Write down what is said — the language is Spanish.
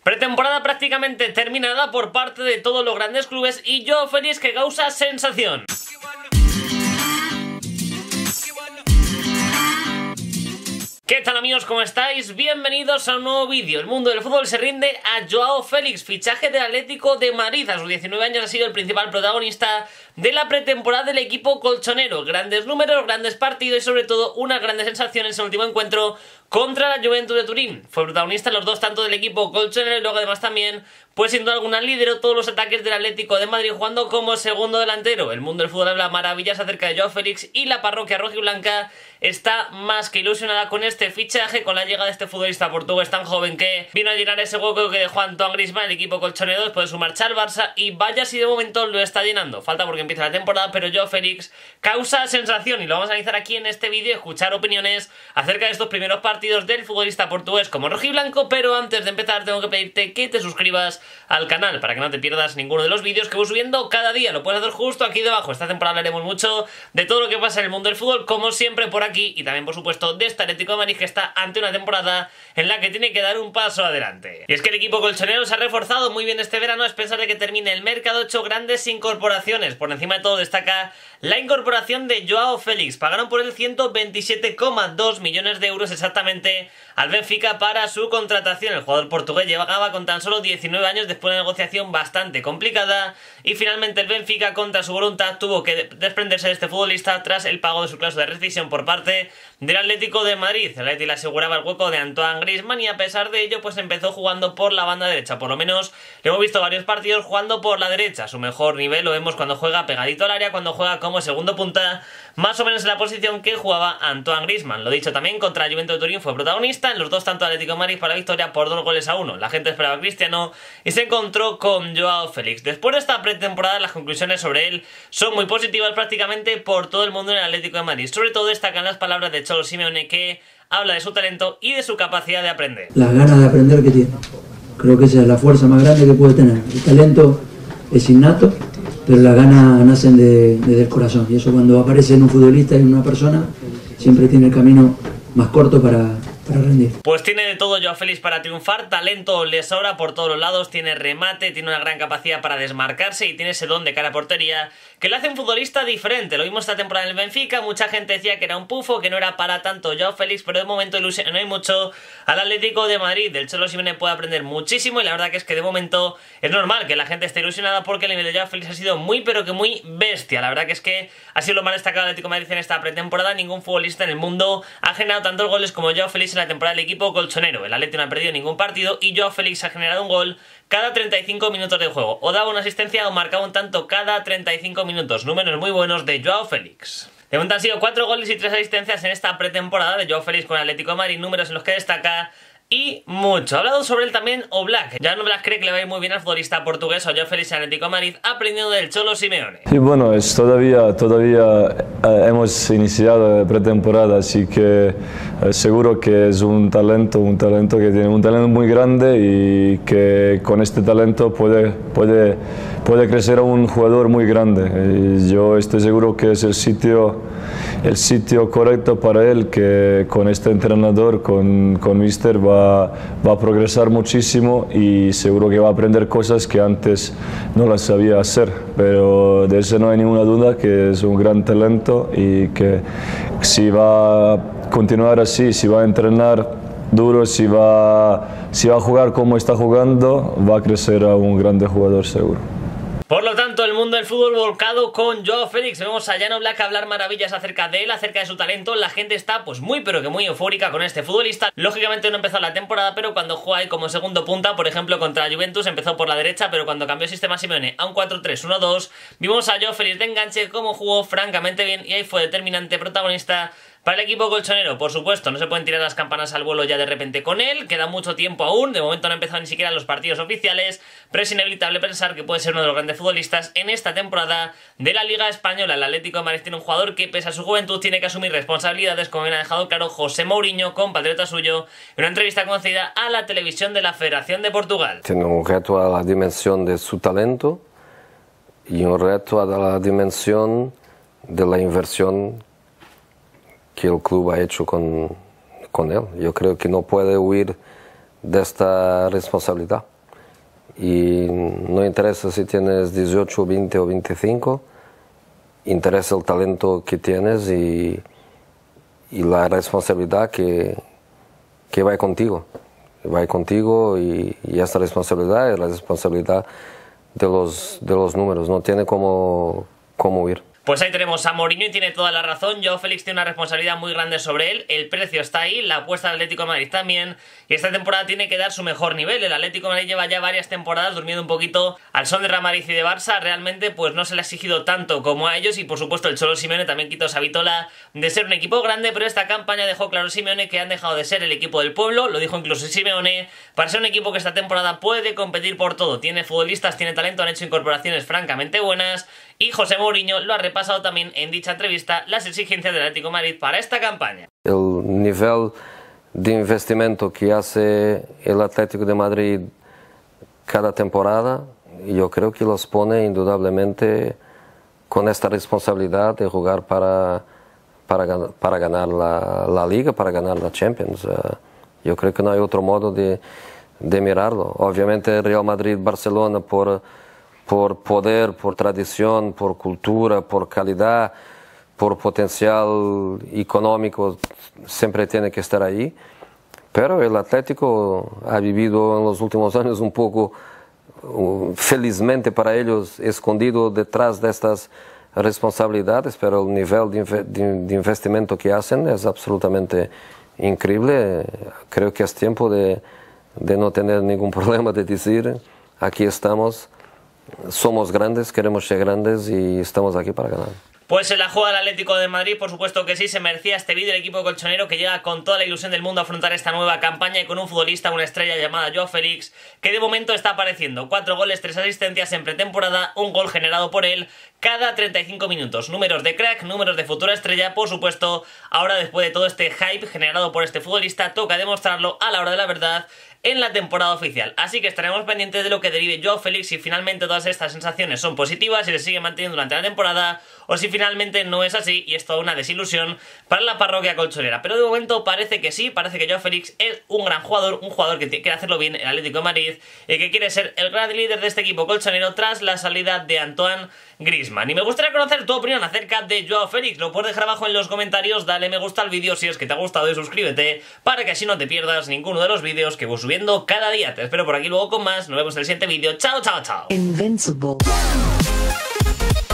Pretemporada prácticamente terminada por parte de todos los grandes clubes y Joao Félix que causa sensación. ¿Qué tal amigos? ¿Cómo estáis? Bienvenidos a un nuevo vídeo. El mundo del fútbol se rinde a Joao Félix, fichaje del Atlético de Madrid. A sus 19 años ha sido el principal protagonista de la pretemporada del equipo colchonero. Grandes números, grandes partidos y sobre todo unas grandes sensaciones en el último encuentro contra la Juventus de Turín. Fue protagonista en los dos tantos del equipo colchonero y luego además también, pues sin duda alguna, lideró todos los ataques del Atlético de Madrid jugando como segundo delantero. El mundo del fútbol habla maravillas acerca de Joao Félix y la parroquia rojiblanca está más que ilusionada con este fichaje, con la llegada de este futbolista portugués tan joven que vino a llenar ese hueco que dejó Antoine Griezmann, el equipo colchonero, después de su marcha al Barça, y vaya si de momento lo está llenando. Falta porque empieza la temporada, pero Joao Félix causa sensación y lo vamos a analizar aquí en este vídeo, escuchar opiniones acerca de estos primeros partidos del futbolista portugués como rojiblanco. Pero antes de empezar tengo que pedirte que te suscribas al canal para que no te pierdas ninguno de los vídeos que voy subiendo cada día. Lo puedes hacer justo aquí debajo. Esta temporada hablaremos mucho de todo lo que pasa en el mundo del fútbol, como siempre por aquí, y también por supuesto de este Atlético de Madrid que está ante una temporada en la que tiene que dar un paso adelante. Y es que el equipo colchonero se ha reforzado muy bien este verano, es pensar de que termine el mercado. 8 grandes incorporaciones. Por encima de todo destaca la incorporación de Joao Félix. Pagaron por él 127,2 millones de euros exactamente al Benfica para su contratación. El jugador portugués llegaba con tan solo 19 años después de una negociación bastante complicada y finalmente el Benfica, contra su voluntad, tuvo que desprenderse de este futbolista tras el pago de su cláusula de rescisión por parte del Atlético de Madrid. El Atlético le aseguraba el hueco de Antoine Griezmann y a pesar de ello pues empezó jugando por la banda derecha. Por lo menos le hemos visto varios partidos jugando por la derecha. Su mejor nivel lo vemos cuando juega pegadito al área, cuando juega como segundo punta, más o menos en la posición que jugaba Antoine Griezmann. Lo dicho, también contra la Juventus de Turín fue protagonista en los dos tantos Atlético de Madrid para la victoria por 2-1. La gente esperaba a Cristiano y se encontró con Joao Félix. Después de esta pretemporada las conclusiones sobre él son muy positivas prácticamente por todo el mundo en el Atlético de Madrid. Sobre todo destacan las palabras de Cholo Simeone, que habla de su talento y de su capacidad de aprender. Las ganas de aprender que tiene. Creo que esa es la fuerza más grande que puede tener. El talento es innato, pero las ganas nacen desde el corazón. Y eso, cuando aparece en un futbolista y en una persona, siempre tiene el camino más corto para rendir. Pues tiene de todo Joao Félix para triunfar. Talento le sobra por todos los lados, tiene remate, tiene una gran capacidad para desmarcarse y tiene ese don de cara a portería que le hace un futbolista diferente. Lo vimos esta temporada en el Benfica, mucha gente decía que era un pufo, que no era para tanto Joao Félix, pero de momento ilusionó hay mucho al Atlético de Madrid. Del Cholo Simeone puede aprender muchísimo y la verdad que es que de momento es normal que la gente esté ilusionada porque el nivel de Joao Félix ha sido muy pero que muy bestia. La verdad que es que ha sido lo más destacado del Atlético de Madrid en esta pretemporada. Ningún futbolista en el mundo ha generado tantos goles como Joao Félix en la temporada del equipo colchonero. El Atlético no ha perdido ningún partido y Joao Félix ha generado un gol cada 35 minutos de juego, o daba una asistencia o marcaba un tanto cada 35 minutos. Números muy buenos de Joao Félix. De momento han sido 4 goles y 3 asistencias en esta pretemporada de Joao Félix con el Atlético de Madrid, números en los que destaca y mucho. Ha hablado sobre él también Oblak. Jan Oblak cree que le va a ir muy bien al futbolista portugués o Joao Félix en Atlético de Madrid, aprendiendo del Cholo Simeone. Sí, bueno, todavía hemos iniciado pretemporada, así que seguro que es un talento que tiene un talento muy grande y que con este talento puede crecer a un jugador muy grande. Y yo estoy seguro que es el sitio correcto para él, que con este entrenador, con Mister, va a progresar muchísimo y seguro que va a aprender cosas que antes no las sabía hacer, pero de eso no hay ninguna duda, que es un gran talento y que si va a continuar así, si va a entrenar duro, si va a jugar como está jugando, va a crecer a un grande jugador seguro. Por lo tanto, el mundo del fútbol volcado con Joao Félix. Vemos a Jan Oblak hablar maravillas acerca de él, acerca de su talento. La gente está pues muy pero que muy eufórica con este futbolista. Lógicamente no empezó la temporada, pero cuando juega ahí como segundo punta, por ejemplo contra la Juventus, empezó por la derecha, pero cuando cambió el sistema Simeone a un 4-3-1-2, vimos a Joao Félix de enganche, como jugó francamente bien y ahí fue determinante, protagonista para el equipo colchonero. Por supuesto, no se pueden tirar las campanas al vuelo ya de repente con él, queda mucho tiempo aún, de momento no ha empezado ni siquiera los partidos oficiales, pero es inevitable pensar que puede ser uno de los grandes futbolistas en esta temporada de la Liga Española. El Atlético de Madrid tiene un jugador que, pese a su juventud, tiene que asumir responsabilidades, como bien ha dejado claro José Mourinho, compatriota suyo, en una entrevista concedida a la televisión de la Federación de Portugal. Tiene un reto a la dimensión de su talento y un reto a la dimensión de la inversión que el club ha hecho con él. Yo creo que no puede huir de esta responsabilidad. Y no interesa si tienes 18, 20 o 25, interesa el talento que tienes y la responsabilidad que va contigo. Va contigo y esta responsabilidad es la responsabilidad de los números, no tiene cómo huir. Pues ahí tenemos a Mourinho y tiene toda la razón. Joao Félix tiene una responsabilidad muy grande sobre él. El precio está ahí, la apuesta del Atlético de Madrid también. Y esta temporada tiene que dar su mejor nivel. El Atlético de Madrid lleva ya varias temporadas durmiendo un poquito al son de Real Madrid y de Barça. Realmente pues no se le ha exigido tanto como a ellos. Y por supuesto el Cholo Simeone también quitó esa vitola de ser un equipo grande. Pero esta campaña dejó claro Simeone que han dejado de ser el equipo del pueblo. Lo dijo incluso Simeone. Para ser un equipo que esta temporada puede competir por todo. Tiene futbolistas, tiene talento, han hecho incorporaciones francamente buenas. Y José Mourinho lo ha repasado también en dicha entrevista las exigencias del Atlético de Madrid para esta campaña. El nivel de investimento que hace el Atlético de Madrid cada temporada, yo creo que los pone indudablemente con esta responsabilidad de jugar para ganar la Liga, para ganar la Champions. Yo creo que no hay otro modo de mirarlo. Obviamente Real Madrid, Barcelona por poder, por tradición, por cultura, por calidad, por potencial económico, siempre tiene que estar ahí. Pero el Atlético ha vivido en los últimos años un poco, felizmente para ellos, escondido detrás de estas responsabilidades, pero el nivel de investimento que hacen es absolutamente increíble. Creo que es tiempo de no tener ningún problema de decir, aquí estamos. Somos grandes, queremos ser grandes y estamos aquí para ganar. Pues se la juega el Atlético de Madrid, por supuesto que sí, se merecía este vídeo el equipo colchonero que llega con toda la ilusión del mundo a afrontar esta nueva campaña y con un futbolista, una estrella llamada Joao Félix, que de momento está apareciendo. 4 goles, 3 asistencias en pretemporada, un gol generado por él cada 35 minutos. Números de crack, números de futura estrella, por supuesto. Ahora, después de todo este hype generado por este futbolista, toca demostrarlo a la hora de la verdad en la temporada oficial. Así que estaremos pendientes de lo que derive Joao Félix, si finalmente todas estas sensaciones son positivas, si se sigue manteniendo durante la temporada, o si finalmente no es así y es toda una desilusión para la parroquia colchonera. Pero de momento parece que sí, parece que Joao Félix es un gran jugador, un jugador que quiere hacerlo bien en el Atlético de Madrid y que quiere ser el gran líder de este equipo colchonero tras la salida de Antoine Griezmann. Y me gustaría conocer tu opinión acerca de Joao Félix. Lo puedes dejar abajo en los comentarios, dale me gusta al vídeo si es que te ha gustado y suscríbete para que así no te pierdas ninguno de los vídeos que voy subiendo cada día. Te espero por aquí luego con más, nos vemos en el siguiente vídeo. Chao, chao, chao. Invincible.